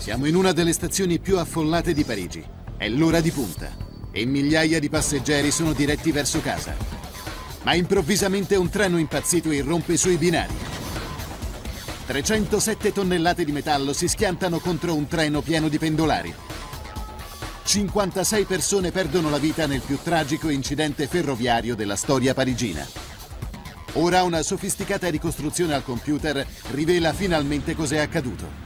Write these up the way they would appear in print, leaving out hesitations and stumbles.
Siamo in una delle stazioni più affollate di Parigi. È l'ora di punta e migliaia di passeggeri sono diretti verso casa. Ma improvvisamente un treno impazzito irrompe sui binari. 307 tonnellate di metallo si schiantano contro un treno pieno di pendolari. 56 persone perdono la vita nel più tragico incidente ferroviario della storia parigina. Ora una sofisticata ricostruzione al computer rivela finalmente cos'è accaduto.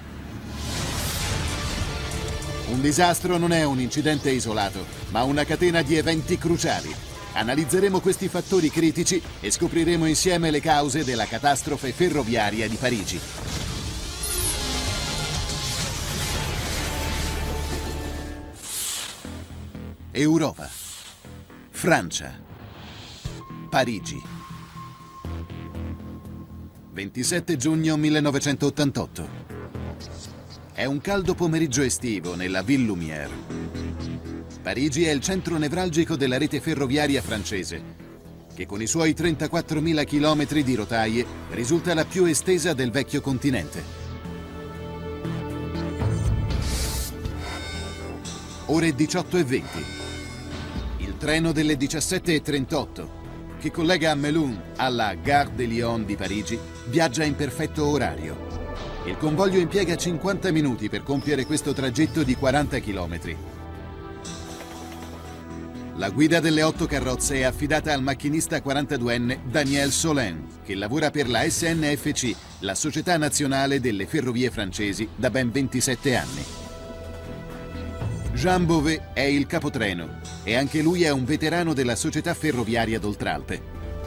Un disastro non è un incidente isolato, ma una catena di eventi cruciali. Analizzeremo questi fattori critici e scopriremo insieme le cause della catastrofe ferroviaria di Parigi. Europa, Francia, Parigi. 27 giugno 1988. È un caldo pomeriggio estivo nella Ville Lumière. Parigi è il centro nevralgico della rete ferroviaria francese, che con i suoi 34.000 chilometri di rotaie risulta la più estesa del vecchio continente. Ore 18:20. Il treno delle 17:38, che collega Melun alla Gare de Lyon di Parigi, viaggia in perfetto orario. Il convoglio impiega 50 minuti per compiere questo tragitto di 40 chilometri. La guida delle 8 carrozze è affidata al macchinista 42enne Daniel Solin, che lavora per la SNFC, la Società Nazionale delle Ferrovie Francesi, da ben 27 anni. Jean Beauvais è il capotreno e anche lui è un veterano della Società Ferroviaria d'Oltralpe.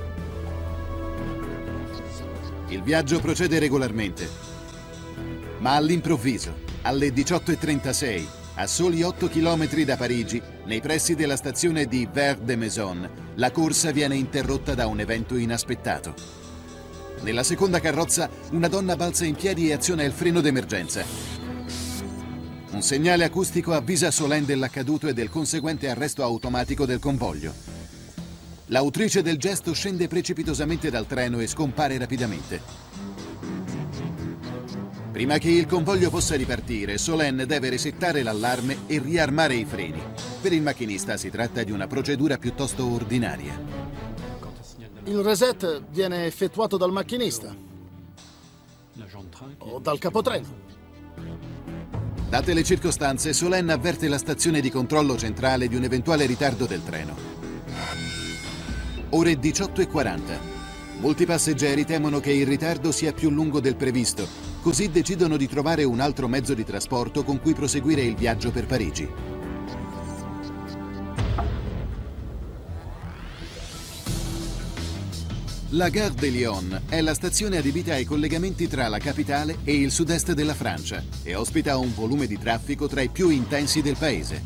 Il viaggio procede regolarmente. Ma all'improvviso, alle 18:36, a soli 8 chilometri da Parigi, nei pressi della stazione di Vert-de-Maison, la corsa viene interrotta da un evento inaspettato. Nella seconda carrozza, una donna balza in piedi e aziona il freno d'emergenza. Un segnale acustico avvisa Solin dell'accaduto e del conseguente arresto automatico del convoglio. L'autrice del gesto scende precipitosamente dal treno e scompare rapidamente. Prima che il convoglio possa ripartire, Solin deve resettare l'allarme e riarmare i freni. Per il macchinista si tratta di una procedura piuttosto ordinaria. Il reset viene effettuato dal macchinista o dal capotreno. Date le circostanze, Solin avverte la stazione di controllo centrale di un eventuale ritardo del treno. Ore 18:40. Molti passeggeri temono che il ritardo sia più lungo del previsto, così decidono di trovare un altro mezzo di trasporto con cui proseguire il viaggio per Parigi. La Gare de Lyon è la stazione adibita ai collegamenti tra la capitale e il sud-est della Francia e ospita un volume di traffico tra i più intensi del paese.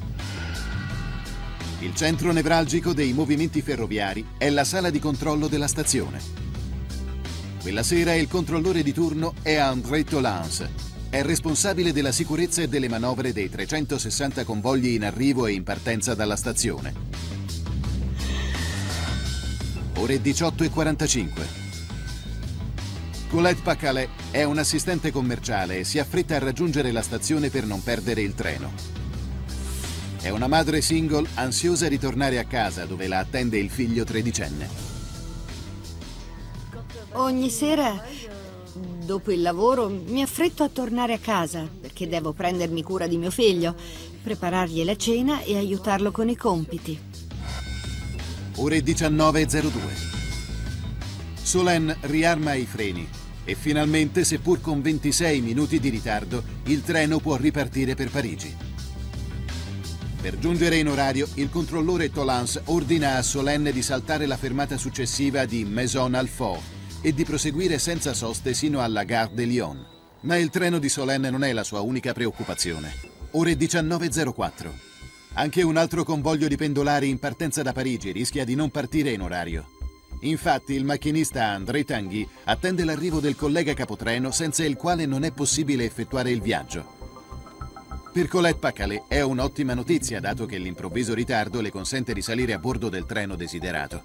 Il centro nevralgico dei movimenti ferroviari è la sala di controllo della stazione. Quella sera il controllore di turno è André Tolans. È responsabile della sicurezza e delle manovre dei 360 convogli in arrivo e in partenza dalla stazione. Ore 18:45. Colette Pacalet è un assistente commerciale e si affretta a raggiungere la stazione per non perdere il treno. È una madre single ansiosa di tornare a casa dove la attende il figlio tredicenne. Ogni sera, dopo il lavoro, mi affretto a tornare a casa perché devo prendermi cura di mio figlio, preparargli la cena e aiutarlo con i compiti. Ore 19:02. Solin riarma i freni e finalmente, seppur con 26 minuti di ritardo, il treno può ripartire per Parigi. Per giungere in orario, il controllore Tolans ordina a Solin di saltare la fermata successiva di Maison-Alfort e di proseguire senza soste sino alla Gare de Lyon. Ma il treno di Solin non è la sua unica preoccupazione. Ore 19:04. Anche un altro convoglio di pendolari in partenza da Parigi rischia di non partire in orario. Infatti il macchinista André Tanguy attende l'arrivo del collega capotreno senza il quale non è possibile effettuare il viaggio. Per Colette Pacalet è un'ottima notizia, dato che l'improvviso ritardo le consente di salire a bordo del treno desiderato.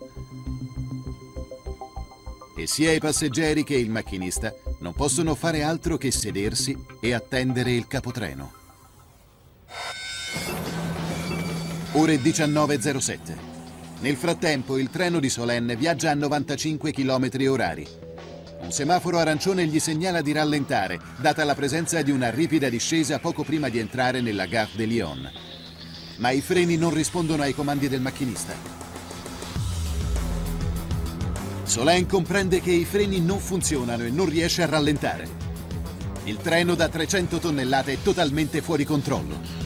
E sia i passeggeri che il macchinista non possono fare altro che sedersi e attendere il capotreno. Ore 19:07. Nel frattempo il treno di Solène viaggia a 95 km/h. Un semaforo arancione gli segnala di rallentare, data la presenza di una ripida discesa poco prima di entrare nella Gare de Lyon. Ma i freni non rispondono ai comandi del macchinista. Solène comprende che i freni non funzionano e non riesce a rallentare. Il treno da 300 tonnellate è totalmente fuori controllo.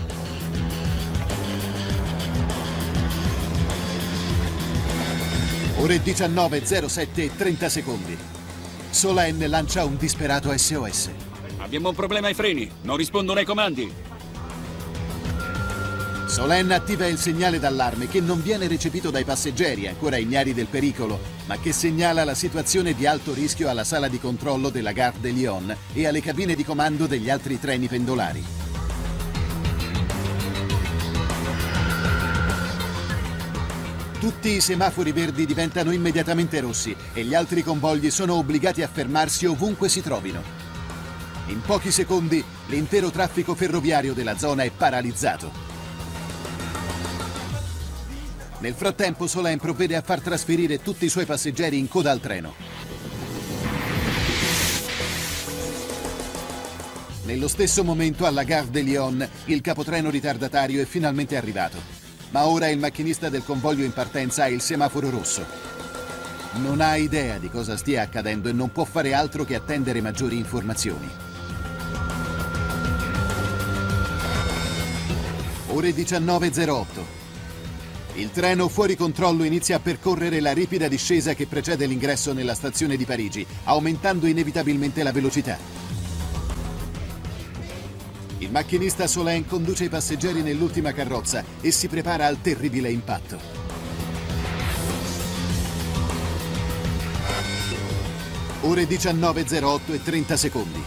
Ore 19:07 e 30 secondi. Solène lancia un disperato SOS. Abbiamo un problema ai freni, non rispondono ai comandi. Solène attiva il segnale d'allarme che non viene recepito dai passeggeri ancora ignari del pericolo, ma che segnala la situazione di alto rischio alla sala di controllo della Gare de Lyon e alle cabine di comando degli altri treni pendolari. Tutti i semafori verdi diventano immediatamente rossi e gli altri convogli sono obbligati a fermarsi ovunque si trovino. In pochi secondi l'intero traffico ferroviario della zona è paralizzato. Nel frattempo Solène provvede a far trasferire tutti i suoi passeggeri in coda al treno. Nello stesso momento alla Gare de Lyon il capotreno ritardatario è finalmente arrivato. Ma ora il macchinista del convoglio in partenza ha il semaforo rosso. Non ha idea di cosa stia accadendo e non può fare altro che attendere maggiori informazioni. Ore 19:08. Il treno fuori controllo inizia a percorrere la ripida discesa che precede l'ingresso nella stazione di Parigi, aumentando inevitabilmente la velocità. Il macchinista Solène conduce i passeggeri nell'ultima carrozza e si prepara al terribile impatto. Ore 19:08 e 30 secondi.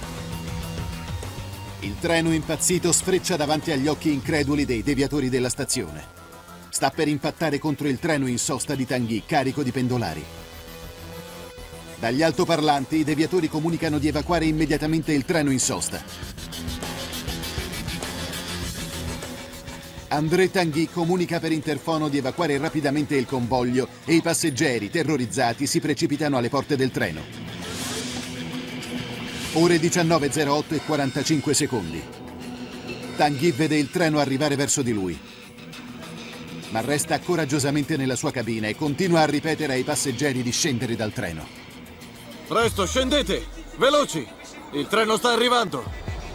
Il treno impazzito sfreccia davanti agli occhi increduli dei deviatori della stazione. Sta per impattare contro il treno in sosta di Tanguy, carico di pendolari. Dagli altoparlanti i deviatori comunicano di evacuare immediatamente il treno in sosta. André Tanguy comunica per interfono di evacuare rapidamente il convoglio e i passeggeri, terrorizzati, si precipitano alle porte del treno. Ore 19:08 e 45 secondi. Tanguy vede il treno arrivare verso di lui, ma resta coraggiosamente nella sua cabina e continua a ripetere ai passeggeri di scendere dal treno. Presto, scendete! Veloci! Il treno sta arrivando!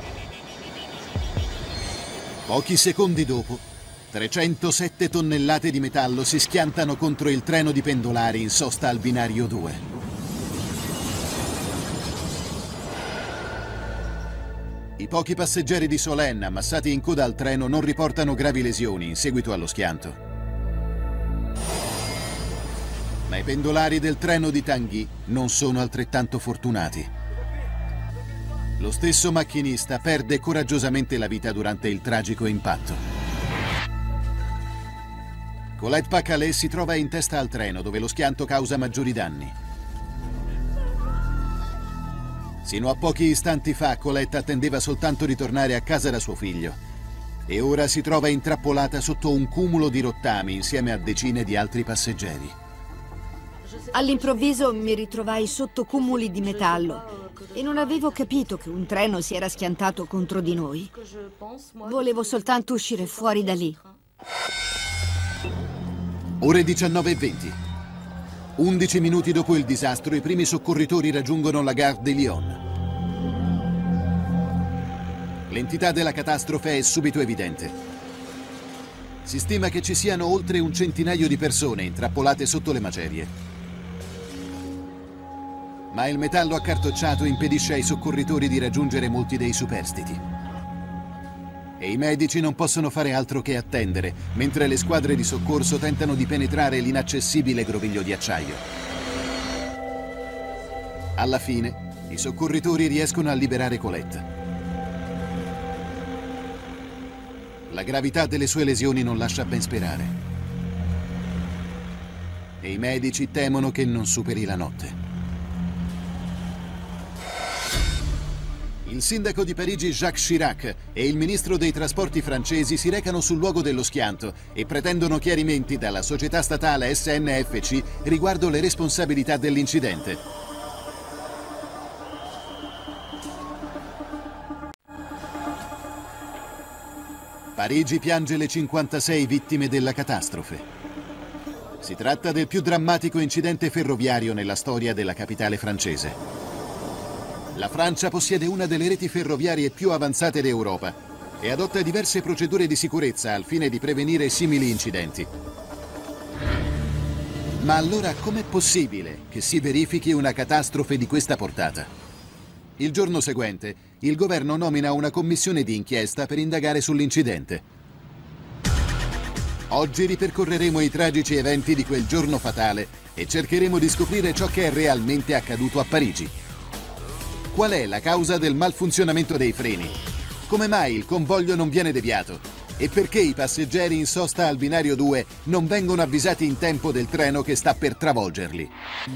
Pochi secondi dopo, 307 tonnellate di metallo si schiantano contro il treno di pendolari in sosta al binario 2. I pochi passeggeri di Solène ammassati in coda al treno non riportano gravi lesioni in seguito allo schianto. Ma i pendolari del treno di Tanguy non sono altrettanto fortunati. Lo stesso macchinista perde coraggiosamente la vita durante il tragico impatto. Colette Pacalet si trova in testa al treno, dove lo schianto causa maggiori danni. Sino a pochi istanti fa, Colette attendeva soltanto di tornare a casa da suo figlio. E ora si trova intrappolata sotto un cumulo di rottami insieme a decine di altri passeggeri. All'improvviso mi ritrovai sotto cumuli di metallo e non avevo capito che un treno si era schiantato contro di noi. Volevo soltanto uscire fuori da lì. Ore 19:20. 11 minuti dopo il disastro, i primi soccorritori raggiungono la Gare de Lyon. L'entità della catastrofe è subito evidente. Si stima che ci siano oltre un centinaio di persone intrappolate sotto le macerie. Ma il metallo accartocciato impedisce ai soccorritori di raggiungere molti dei superstiti. E i medici non possono fare altro che attendere, mentre le squadre di soccorso tentano di penetrare l'inaccessibile groviglio di acciaio. Alla fine, i soccorritori riescono a liberare Colette. La gravità delle sue lesioni non lascia ben sperare. E i medici temono che non superi la notte. Il sindaco di Parigi Jacques Chirac e il ministro dei trasporti francesi si recano sul luogo dello schianto e pretendono chiarimenti dalla società statale SNFC riguardo le responsabilità dell'incidente. Parigi piange le 56 vittime della catastrofe. Si tratta del più drammatico incidente ferroviario nella storia della capitale francese. La Francia possiede una delle reti ferroviarie più avanzate d'Europa e adotta diverse procedure di sicurezza al fine di prevenire simili incidenti. Ma allora com'è possibile che si verifichi una catastrofe di questa portata? Il giorno seguente, il governo nomina una commissione di inchiesta per indagare sull'incidente. Oggi ripercorreremo i tragici eventi di quel giorno fatale e cercheremo di scoprire ciò che è realmente accaduto a Parigi. Qual è la causa del malfunzionamento dei freni? Come mai il convoglio non viene deviato? E perché i passeggeri in sosta al binario 2 non vengono avvisati in tempo del treno che sta per travolgerli?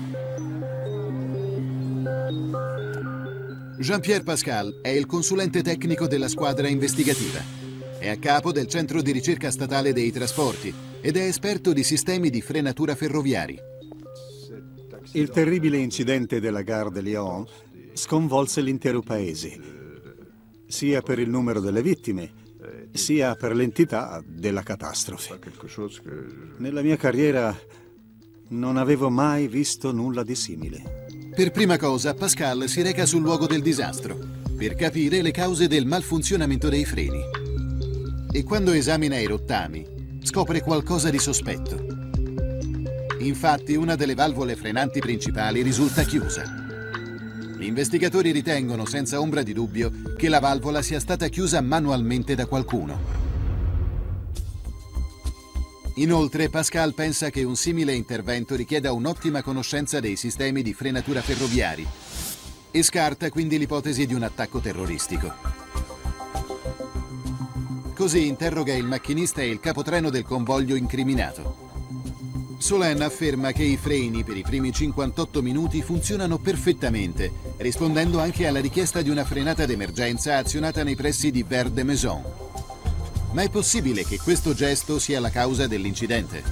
Jean-Pierre Pascal è il consulente tecnico della squadra investigativa. È a capo del Centro di Ricerca Statale dei Trasporti ed è esperto di sistemi di frenatura ferroviari. Il terribile incidente della Gare de Lyon sconvolse l'intero paese, sia per il numero delle vittime, sia per l'entità della catastrofe. Nella mia carriera non avevo mai visto nulla di simile. Per prima cosa, Pascal si reca sul luogo del disastro per capire le cause del malfunzionamento dei freni. E quando esamina i rottami, scopre qualcosa di sospetto. Infatti, una delle valvole frenanti principali risulta chiusa. Gli investigatori ritengono senza ombra di dubbio che la valvola sia stata chiusa manualmente da qualcuno. Inoltre, Pascal pensa che un simile intervento richieda un'ottima conoscenza dei sistemi di frenatura ferroviari e scarta quindi l'ipotesi di un attacco terroristico. Così interroga il macchinista e il capotreno del convoglio incriminato. Solène afferma che i freni per i primi 58 minuti funzionano perfettamente, rispondendo anche alla richiesta di una frenata d'emergenza azionata nei pressi di Vert de Maison. Ma è possibile che questo gesto sia la causa dell'incidente?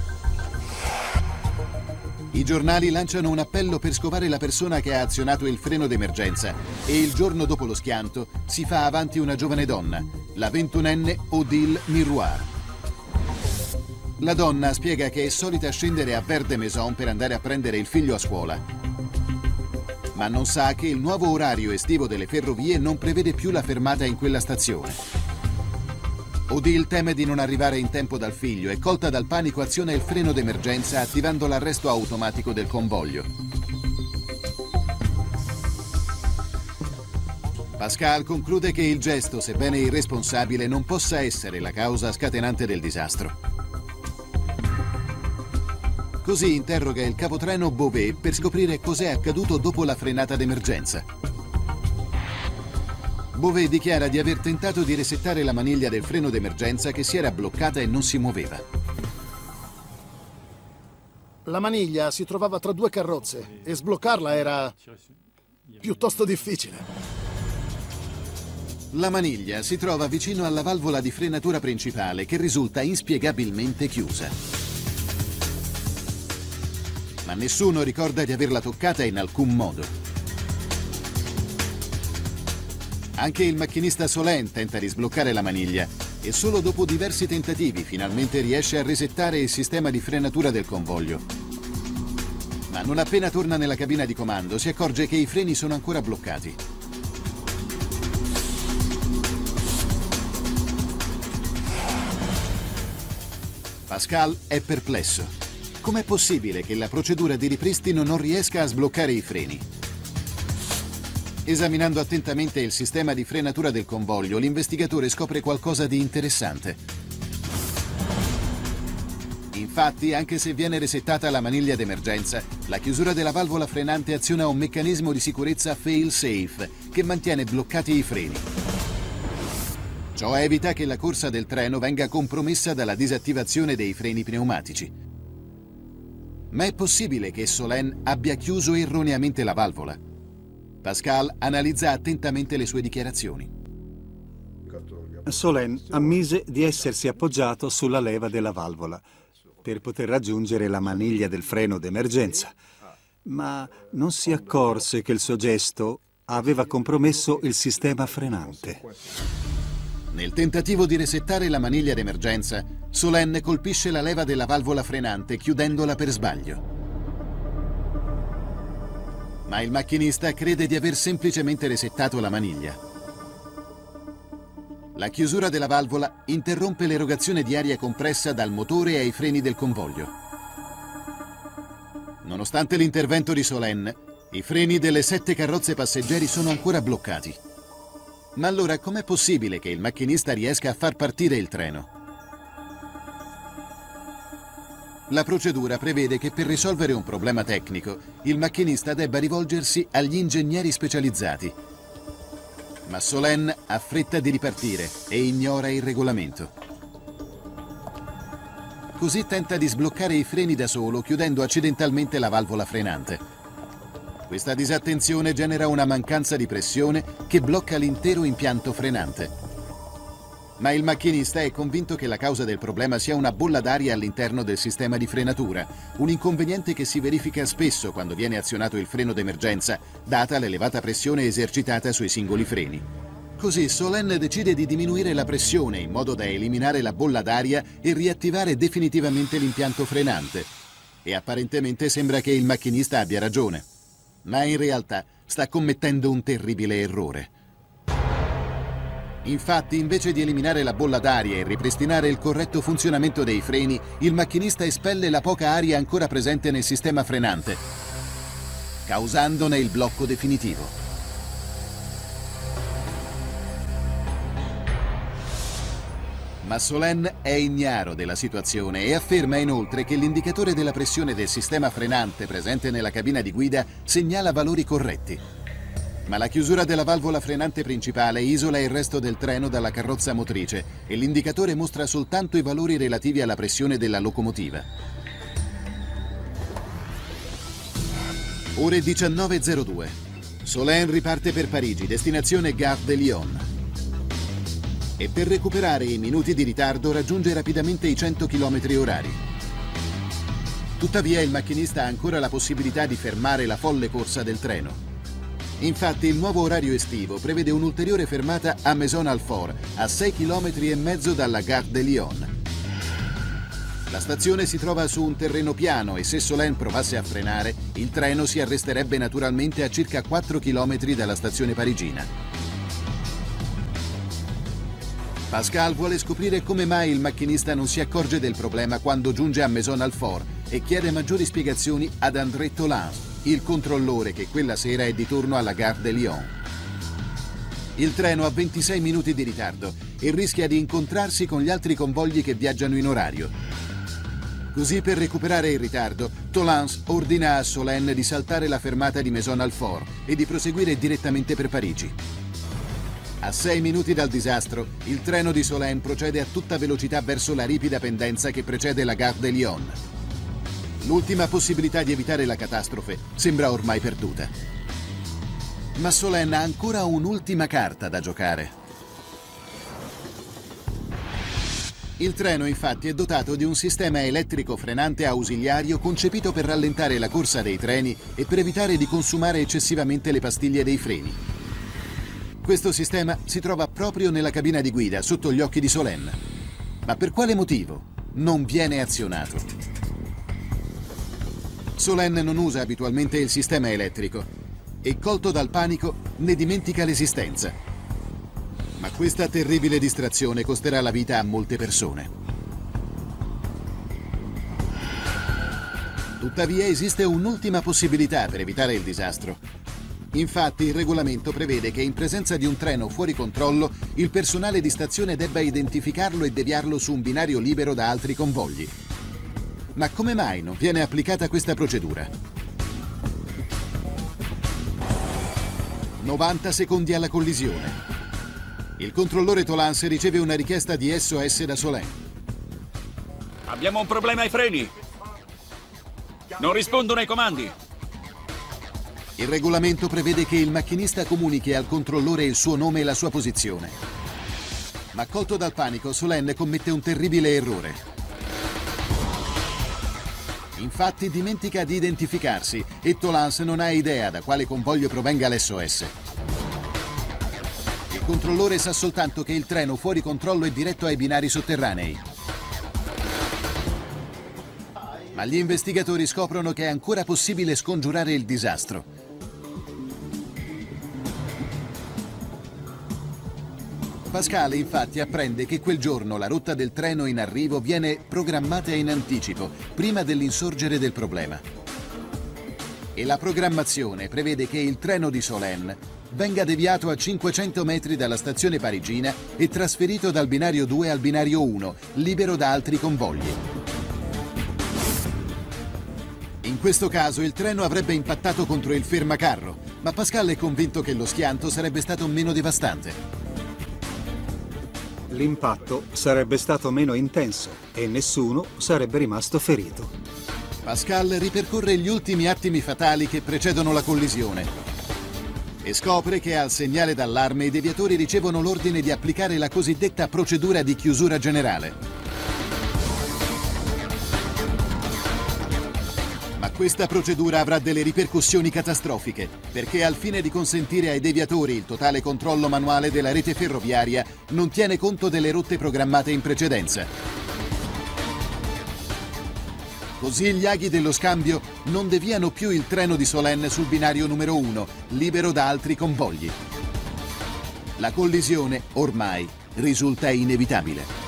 I giornali lanciano un appello per scovare la persona che ha azionato il freno d'emergenza e il giorno dopo lo schianto si fa avanti una giovane donna, la 21enne Odile Miroir. La donna spiega che è solita scendere a Vert de Maison per andare a prendere il figlio a scuola, ma non sa che il nuovo orario estivo delle ferrovie non prevede più la fermata in quella stazione. Odile teme di non arrivare in tempo dal figlio e, colta dal panico, aziona il freno d'emergenza attivando l'arresto automatico del convoglio. Pascal conclude che il gesto, sebbene irresponsabile, non possa essere la causa scatenante del disastro. Così interroga il capotreno Beauvais per scoprire cos'è accaduto dopo la frenata d'emergenza. Beauvais dichiara di aver tentato di resettare la maniglia del freno d'emergenza che si era bloccata e non si muoveva. La maniglia si trovava tra due carrozze e sbloccarla era piuttosto difficile. La maniglia si trova vicino alla valvola di frenatura principale che risulta inspiegabilmente chiusa. Ma nessuno ricorda di averla toccata in alcun modo. Anche il macchinista Solène tenta di sbloccare la maniglia e solo dopo diversi tentativi finalmente riesce a resettare il sistema di frenatura del convoglio. Ma non appena torna nella cabina di comando si accorge che i freni sono ancora bloccati. Pascal è perplesso. Com'è possibile che la procedura di ripristino non riesca a sbloccare i freni? Esaminando attentamente il sistema di frenatura del convoglio, l'investigatore scopre qualcosa di interessante. Infatti, anche se viene resettata la maniglia d'emergenza, la chiusura della valvola frenante aziona un meccanismo di sicurezza fail-safe che mantiene bloccati i freni. Ciò evita che la corsa del treno venga compromessa dalla disattivazione dei freni pneumatici. Ma è possibile che Solène abbia chiuso erroneamente la valvola? Pascal analizza attentamente le sue dichiarazioni. Solène ammise di essersi appoggiato sulla leva della valvola per poter raggiungere la maniglia del freno d'emergenza, ma non si accorse che il suo gesto aveva compromesso il sistema frenante. Nel tentativo di resettare la maniglia d'emergenza, Solène colpisce la leva della valvola frenante chiudendola per sbaglio. Ma il macchinista crede di aver semplicemente resettato la maniglia. La chiusura della valvola interrompe l'erogazione di aria compressa dal motore ai freni del convoglio. Nonostante l'intervento di Solène, i freni delle 7 carrozze passeggeri sono ancora bloccati. Ma allora com'è possibile che il macchinista riesca a far partire il treno? La procedura prevede che per risolvere un problema tecnico, il macchinista debba rivolgersi agli ingegneri specializzati. Ma Solène ha fretta di ripartire e ignora il regolamento. Così tenta di sbloccare i freni da solo, chiudendo accidentalmente la valvola frenante. Questa disattenzione genera una mancanza di pressione che blocca l'intero impianto frenante. Ma il macchinista è convinto che la causa del problema sia una bolla d'aria all'interno del sistema di frenatura, un inconveniente che si verifica spesso quando viene azionato il freno d'emergenza, data l'elevata pressione esercitata sui singoli freni. Così Solène decide di diminuire la pressione in modo da eliminare la bolla d'aria e riattivare definitivamente l'impianto frenante. E apparentemente sembra che il macchinista abbia ragione. Ma in realtà sta commettendo un terribile errore. Infatti, invece di eliminare la bolla d'aria e ripristinare il corretto funzionamento dei freni, il macchinista espelle la poca aria ancora presente nel sistema frenante, causandone il blocco definitivo. Ma Solène è ignaro della situazione e afferma inoltre che l'indicatore della pressione del sistema frenante presente nella cabina di guida segnala valori corretti. Ma la chiusura della valvola frenante principale isola il resto del treno dalla carrozza motrice e l'indicatore mostra soltanto i valori relativi alla pressione della locomotiva. Ore 19:02. Solène riparte per Parigi, destinazione Gare de Lyon. E per recuperare i minuti di ritardo raggiunge rapidamente i 100 km/h. Tuttavia il macchinista ha ancora la possibilità di fermare la folle corsa del treno. Infatti il nuovo orario estivo prevede un'ulteriore fermata a Maisons-Alfort, a 6,5 km dalla Gare de Lyon. La stazione si trova su un terreno piano e se Solène provasse a frenare, il treno si arresterebbe naturalmente a circa 4 km dalla stazione parigina. Pascal vuole scoprire come mai il macchinista non si accorge del problema quando giunge a Maisons-Alfort e chiede maggiori spiegazioni ad André Tolans, il controllore che quella sera è di turno alla Gare de Lyon. Il treno ha 26 minuti di ritardo e rischia di incontrarsi con gli altri convogli che viaggiano in orario. Così, per recuperare il ritardo, Tolans ordina a Solène di saltare la fermata di Maisons-Alfort e di proseguire direttamente per Parigi. A 6 minuti dal disastro, il treno di Solène procede a tutta velocità verso la ripida pendenza che precede la Gare de Lyon. L'ultima possibilità di evitare la catastrofe sembra ormai perduta. Ma Solène ha ancora un'ultima carta da giocare. Il treno infatti è dotato di un sistema elettrico frenante ausiliario concepito per rallentare la corsa dei treni e per evitare di consumare eccessivamente le pastiglie dei freni. Questo sistema si trova proprio nella cabina di guida, sotto gli occhi di Solène. Ma per quale motivo non viene azionato? Solène non usa abitualmente il sistema elettrico e, colto dal panico, ne dimentica l'esistenza. Ma questa terribile distrazione costerà la vita a molte persone. Tuttavia esiste un'ultima possibilità per evitare il disastro. Infatti il regolamento prevede che in presenza di un treno fuori controllo il personale di stazione debba identificarlo e deviarlo su un binario libero da altri convogli. Ma come mai non viene applicata questa procedura? 90 secondi alla collisione. Il controllore Tolans riceve una richiesta di SOS da Solène. Abbiamo un problema ai freni. Non rispondono ai comandi. Il regolamento prevede che il macchinista comunichi al controllore il suo nome e la sua posizione. Ma colto dal panico, Solène commette un terribile errore. Infatti dimentica di identificarsi e Tolans non ha idea da quale convoglio provenga l'SOS. Il controllore sa soltanto che il treno fuori controllo è diretto ai binari sotterranei. Ma gli investigatori scoprono che è ancora possibile scongiurare il disastro. Pascal infatti apprende che quel giorno la rotta del treno in arrivo viene programmata in anticipo, prima dell'insorgere del problema. E la programmazione prevede che il treno di Solène venga deviato a 500 metri dalla stazione parigina e trasferito dal binario 2 al binario 1, libero da altri convogli. In questo caso il treno avrebbe impattato contro il fermacarro, ma Pascal è convinto che lo schianto sarebbe stato meno devastante. L'impatto sarebbe stato meno intenso e nessuno sarebbe rimasto ferito. Pascal ripercorre gli ultimi attimi fatali che precedono la collisione e scopre che al segnale d'allarme i deviatori ricevono l'ordine di applicare la cosiddetta procedura di chiusura generale. Ma questa procedura avrà delle ripercussioni catastrofiche, perché al fine di consentire ai deviatori il totale controllo manuale della rete ferroviaria non tiene conto delle rotte programmate in precedenza. Così gli aghi dello scambio non deviano più il treno di Solène sul binario numero 1, libero da altri convogli. La collisione, ormai, risulta inevitabile.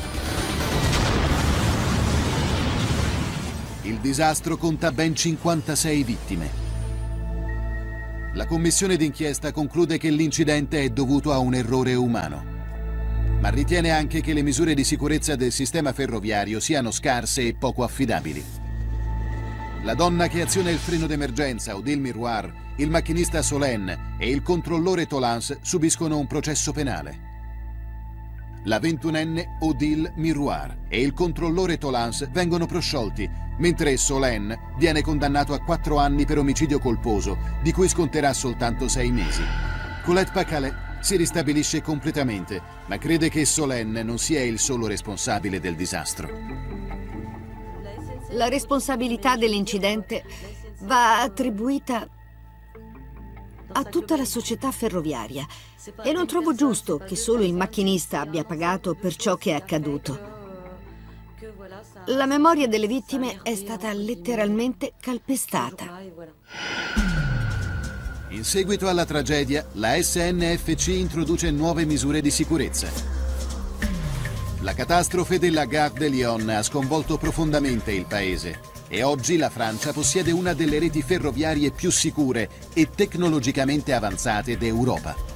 Il disastro conta ben 56 vittime. La commissione d'inchiesta conclude che l'incidente è dovuto a un errore umano, ma ritiene anche che le misure di sicurezza del sistema ferroviario siano scarse e poco affidabili. La donna che aziona il freno d'emergenza, Odile Miroir, il macchinista Solène e il controllore Tolans subiscono un processo penale. La 21enne Odile Miroir e il controllore Tolans vengono prosciolti, mentre Solène viene condannato a 4 anni per omicidio colposo, di cui sconterà soltanto 6 mesi. Colette Pacalet si ristabilisce completamente, ma crede che Solène non sia il solo responsabile del disastro. La responsabilità dell'incidente va attribuita a tutta la società ferroviaria e non trovo giusto che solo il macchinista abbia pagato per ciò che è accaduto. La memoria delle vittime è stata letteralmente calpestata. In seguito alla tragedia, la SNFC introduce nuove misure di sicurezza. La catastrofe della Gare de Lyon ha sconvolto profondamente il paese e oggi la Francia possiede una delle reti ferroviarie più sicure e tecnologicamente avanzate d'Europa.